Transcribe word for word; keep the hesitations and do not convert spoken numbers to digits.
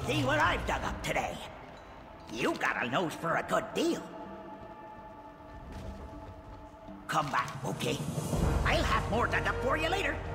see what I've dug up today. You got a nose for a good deal. Come back, okay? I'll have more dug up for you later.